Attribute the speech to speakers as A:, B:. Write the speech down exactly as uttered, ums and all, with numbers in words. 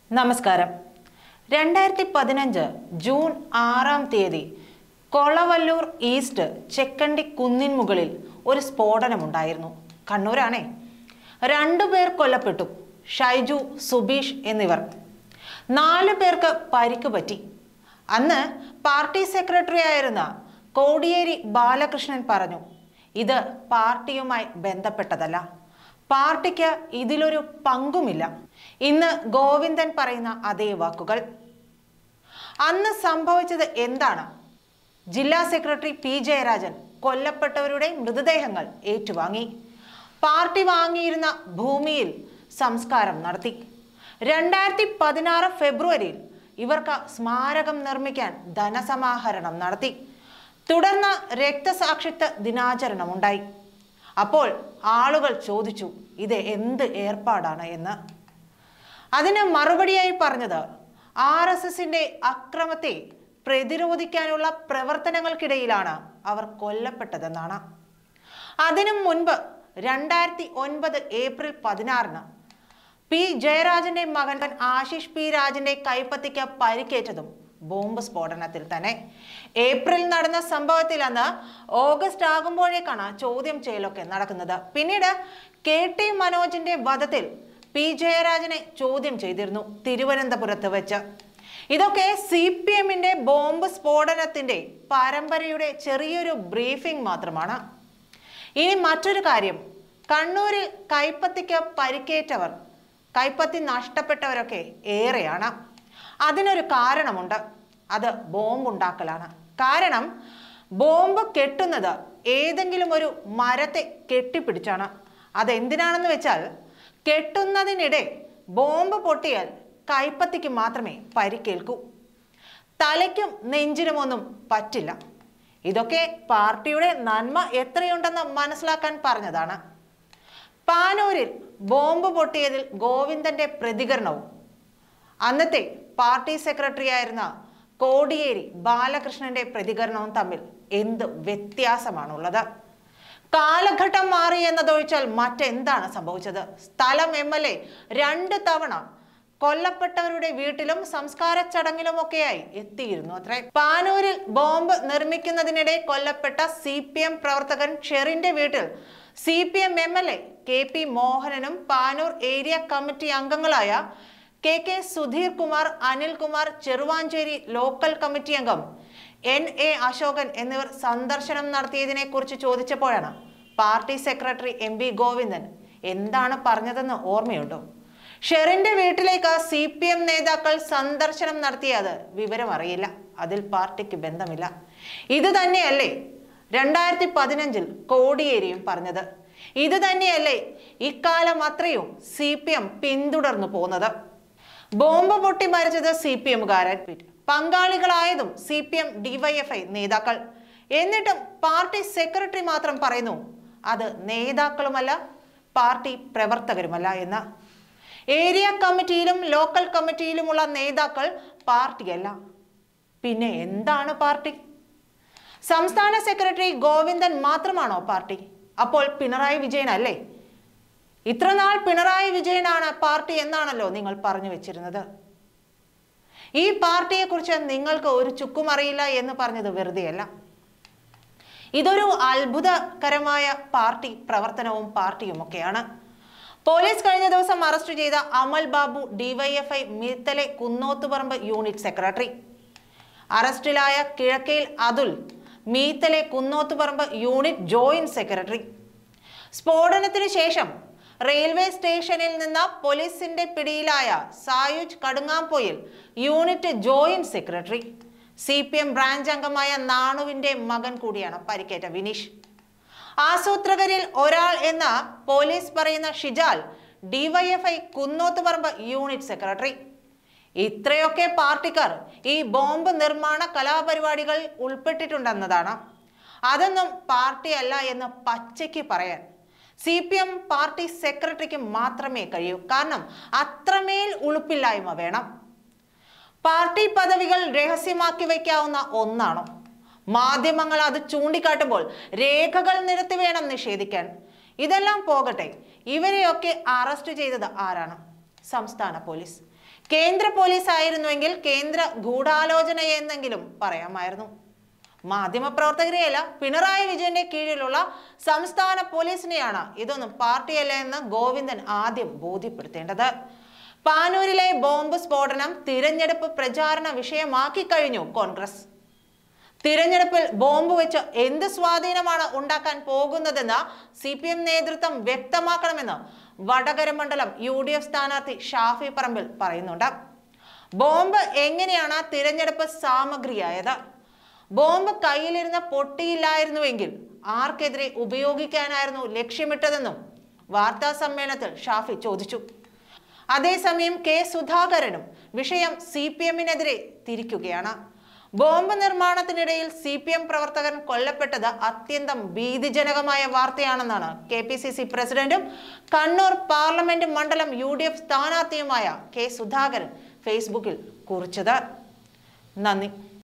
A: നമസ്കാരം. രണ്ടായിരത്തി പതിനഞ്ച് ജൂൺ ആറാം തീയതി കൊളവല്ലൂർ ഈസ്റ്റ് ചെക്കണ്ടി കുന്നിൻ മുകളിൽ ഒരു സ്ഫോടനമുണ്ടായിരുന്നു. കണ്ണൂരാണേ. രണ്ടുപേർ കൊല്ലപ്പെട്ടു. ഷൈജു, സുബീഷ് എന്നിവർ. നാലു പേർക്ക് പരിക്ക് പറ്റി. അന്ന് പാർട്ടി സെക്രട്ടറി ആയിരുന്ന കോടിയേരി ബാലകൃഷ്ണൻ പറഞ്ഞു, ഇത് പാർട്ടിയുമായി ബന്ധപ്പെട്ടതല്ല, പാർട്ടിക്ക് ഇതിലൊരു പങ്കുമില്ല. ഇന്ന് ഗോവിന്ദൻ പറയുന്ന അതേ വാക്കുകൾ. അന്ന് സംഭവിച്ചത് എന്താണ്? ജില്ലാ സെക്രട്ടറി പി ജയരാജൻ കൊല്ലപ്പെട്ടവരുടെ മൃതദേഹങ്ങൾ ഏറ്റുവാങ്ങി. പാർട്ടി വാങ്ങിയിരുന്ന ഭൂമിയിൽ സംസ്കാരം നടത്തി. രണ്ടായിരത്തി പതിനാറ് ഫെബ്രുവരിയിൽ ഇവർക്ക് സ്മാരകം നിർമ്മിക്കാൻ ധനസമാഹരണം നടത്തി. തുടർന്ന് രക്തസാക്ഷിത്വ ദിനാചരണം ഉണ്ടായി. അപ്പോൾ ആളുകൾ ചോദിച്ചു, ഇത് എന്ത് ഏർപ്പാടാണ് എന്ന്. അതിന് മറുപടിയായി പറഞ്ഞത്, ആർ എസ് എസിന്റെ അക്രമത്തെ പ്രതിരോധിക്കാനുള്ള പ്രവർത്തനങ്ങൾക്കിടയിലാണ് അവർ കൊല്ലപ്പെട്ടതെന്നാണ്. അതിനു മുൻപ് രണ്ടായിരത്തി ഒൻപത് ഏപ്രിൽ പതിനാറിന് പി ജയരാജന്റെ മകൻ ആശിഷ് പി രാജന്റെ കൈപ്പത്തിക്ക് പരിക്കേറ്റതും ബോംബ് സ്ഫോടനത്തിൽ തന്നെ. ഏപ്രിൽ നടന്ന സംഭവത്തിൽ അന്ന് ഓഗസ്റ്റ് ആകുമ്പോഴേക്കാണ് ചോദ്യം ചെയ്യലൊക്കെ നടക്കുന്നത്. പിന്നീട് കെ ടി മനോജിന്റെ വധത്തിൽ പി ജയരാജനെ ചോദ്യം ചെയ്തിരുന്നു തിരുവനന്തപുരത്ത് വെച്ച്. ഇതൊക്കെ സി പി എമ്മിന്റെ ബോംബ് സ്ഫോടനത്തിന്റെ പരമ്പരയുടെ ചെറിയൊരു ബ്രീഫിംഗ് മാത്രമാണ്. ഇനി മറ്റൊരു കാര്യം, കണ്ണൂരിൽ കൈപ്പത്തിക്ക് പരിക്കേറ്റവർ, കൈപ്പത്തി നഷ്ടപ്പെട്ടവരൊക്കെ ഏറെയാണ്. അതിനൊരു കാരണമുണ്ട്, അത് ബോംബ് ഉണ്ടാക്കലാണ്. കാരണം ബോംബ് കെട്ടുന്നത് ഏതെങ്കിലും ഒരു മരത്തെ കെട്ടിപ്പിടിച്ചാണ്. അതെന്തിനാണെന്ന് വെച്ചാൽ, കെട്ടുന്നതിനിടെ ബോംബ് പൊട്ടിയാൽ കൈപ്പത്തിക്ക് മാത്രമേ പരിക്കേൽക്കൂ, തലയ്ക്കും നെഞ്ചിനുമൊന്നും പറ്റില്ല. ഇതൊക്കെ പാർട്ടിയുടെ നന്മ എത്രയുണ്ടെന്ന് മനസ്സിലാക്കാൻ പറഞ്ഞതാണ്. പാനൂരിൽ ബോംബ് പൊട്ടിയതിൽ ഗോവിന്ദന്റെ പ്രതികരണവും അന്നത്തെ പാർട്ടി സെക്രട്ടറി ആയിരുന്ന കോടിയേരി ബാലകൃഷ്ണന്റെ പ്രതികരണവും തമ്മിൽ എന്ത് വ്യത്യാസമാണുള്ളത്? കാലഘട്ടം മാറി എന്നതൊഴിച്ചാൽ മറ്റെന്താണ് സംഭവിച്ചത്? സ്ഥലം എം എൽ എ രണ്ട് തവണ കൊല്ലപ്പെട്ടവരുടെ വീട്ടിലും സംസ്കാര ചടങ്ങിലുമൊക്കെയായി എത്തിയിരുന്നു അത്രേ. പാനൂരിൽ ബോംബ് നിർമ്മിക്കുന്നതിനിടെ കൊല്ലപ്പെട്ട സി പി എം പ്രവർത്തകൻ ഷെറിന്റെ വീട്ടിൽ C P M M L A K P മോഹനനും പാനൂർ ഏരിയ കമ്മിറ്റി അംഗങ്ങളായ K K Sudheer Kumar, Anilkumar, Cheruvancheri local committee അംഗം എൻ എ അശോകൻ എന്നിവർ സന്ദർശനം നടത്തിയതിനെ കുറിച്ച് ചോദിച്ചപ്പോഴാണ് party secretary M V Govindan എന്താണ് പറഞ്ഞതെന്ന് ഓർമ്മയുണ്ടോ? ഷെറിന്റെ വീട്ടിലേക്ക് സി പി എം നേതാക്കൾ സന്ദർശനം നടത്തിയത് വിവരം അറിയില്ല, അതിൽ പാർട്ടിക്ക് ബന്ധമില്ല. ഇത് തന്നെയല്ലേ രണ്ടായിരത്തി പതിനഞ്ചിൽ കോടിയേരിയും പറഞ്ഞത്? ഇത് തന്നെയല്ലേ ഇക്കാലം അത്രയും സി പി എം പിന്തുടർന്നു പോകുന്നത്? ബോംബ് പൊട്ടി മരിച്ചത് സി പി എമ്മുകാരൻ, പങ്കാളികളായതും സി പി എം ഡിവൈഎഫ്ഐ നേതാക്കൾ. എന്നിട്ടും പാർട്ടി സെക്രട്ടറി മാത്രം പറയുന്നു അത് നേതാക്കളുമല്ല, പാർട്ടി പ്രവർത്തകരുമല്ല എന്ന്. ഏരിയ കമ്മിറ്റിയിലും ലോക്കൽ കമ്മിറ്റിയിലുമുള്ള നേതാക്കൾ പാർട്ടിയല്ല, പിന്നെ എന്താണ് പാർട്ടി? സംസ്ഥാന സെക്രട്ടറി ഗോവിന്ദൻ മാത്രമാണോ പാർട്ടി? അപ്പോൾ പിണറായി വിജയൻ അല്ലേ? ഇത്രനാൾ പിണറായി വിജയനാണ് പാർട്ടി എന്നാണല്ലോ നിങ്ങൾ പറഞ്ഞു വെച്ചിരുന്നത്. ഈ പാർട്ടിയെ കുറിച്ച് നിങ്ങൾക്ക് ഒരു ചുക്കും അറിയില്ല എന്ന് പറഞ്ഞത് വെറുതെയല്ല. ഇതൊരു അത്ഭുതകരമായ പാർട്ടി പ്രവർത്തനവും പാർട്ടിയും ഒക്കെയാണ്. പോലീസ് കഴിഞ്ഞ ദിവസം അറസ്റ്റ് ചെയ്ത Amal Babu DYFI Meethale Kunnothuparamba unit secretary. അറസ്റ്റിലായ Kizhakkayil Athul Meethale Kunnothuparamba unit joint secretary. സ്ഫോടനത്തിന് ശേഷം റെയിൽവേ സ്റ്റേഷനിൽ നിന്ന് പോലീസിന്റെ പിടിയിലായ Sayuj Kadungampoyil unit joint secretary. C P M branch അംഗമായ നാണുവിന്റെ മകൻ കൂടിയാണ് പരിക്കേറ്റ വിനീഷ്. ആസൂത്രകരിൽ ഒരാൾ എന്ന പോലീസ് പറയുന്ന Shijal DYFI Kunnothuparamba unit secretary. ഇത്രയൊക്കെ പാർട്ടിക്കാർ ഈ ബോംബ് നിർമ്മാണ കലാപരിപാടികൾ ഉൾപ്പെട്ടിട്ടുണ്ടെന്നതാണ്. അതൊന്നും പാർട്ടിയല്ല എന്ന് പച്ചയ്ക്ക് പറയാൻ സി പി എം പാർട്ടി സെക്രട്ടറിക്ക് മാത്രമേ കഴിയൂ. കാരണം അത്രമേൽ ഉളുപ്പില്ലായ്മ വേണം. പാർട്ടി പദവികൾ രഹസ്യമാക്കി വയ്ക്കാവുന്ന ഒന്നാണോ? മാധ്യമങ്ങൾ അത് ചൂണ്ടിക്കാട്ടുമ്പോൾ രേഖകൾ നിരത്തി വേണം നിഷേധിക്കാൻ. ഇതെല്ലാം പോകട്ടെ, ഇവരെയൊക്കെ അറസ്റ്റ് ചെയ്തത് ആരാണ്? സംസ്ഥാന പോലീസ്. കേന്ദ്ര പോലീസ് ആയിരുന്നുവെങ്കിൽ കേന്ദ്ര ഗൂഢാലോചന എന്നെങ്കിലും പറയാമായിരുന്നു. മാധ്യമപ്രവർത്തകരെയല്ല, പിണറായി വിജയന്റെ കീഴിലുള്ള സംസ്ഥാന പോലീസിനെയാണ് ഇതൊന്നും പാർട്ടിയല്ല എന്ന് ഗോവിന്ദൻ ആദ്യം ബോധ്യപ്പെടുത്തേണ്ടത്. പാനൂരിലെ ബോംബ് സ്ഫോടനം തിരഞ്ഞെടുപ്പ് പ്രചാരണ വിഷയമാക്കി കഴിഞ്ഞു കോൺഗ്രസ്. തിരഞ്ഞെടുപ്പിൽ ബോംബ് വെച്ച് എന്ത് സ്വാധീനമാണ് ഉണ്ടാക്കാൻ പോകുന്നതെന്ന് സി പി എം നേതൃത്വം വ്യക്തമാക്കണമെന്ന് വടകര മണ്ഡലം യു ഡി എഫ് സ്ഥാനാർത്ഥി ഷാഫി പറമ്പിൽ പറയുന്നുണ്ട്. ബോംബ് എങ്ങനെയാണ് തിരഞ്ഞെടുപ്പ് സാമഗ്രിയായത്? ബോംബ് കയ്യിലിരുന്ന് പൊട്ടിയില്ലായിരുന്നുവെങ്കിൽ ആർക്കെതിരെ ഉപയോഗിക്കാനായിരുന്നു ലക്ഷ്യമിട്ടതെന്നും വാർത്താ സമ്മേളനത്തിൽ ഷാഫി ചോദിച്ചു. അതേസമയം കെ സുധാകരനും വിഷയം സി പി എമ്മിനെതിരെ തിരിക്കുകയാണ്. ബോംബ് നിർമ്മാണത്തിനിടയിൽ സി പി എം പ്രവർത്തകൻ കൊല്ലപ്പെട്ടത് അത്യന്തം ഭീതിജനകമായ വാർത്തയാണെന്നാണ് കെ പി സി സി പ്രസിഡന്റും കണ്ണൂർ പാർലമെന്റ് മണ്ഡലം യു ഡി എഫ് സ്ഥാനാർത്ഥിയുമായ കെ സുധാകരൻ ഫേസ്ബുക്കിൽ കുറിച്ചത്. നന്ദി.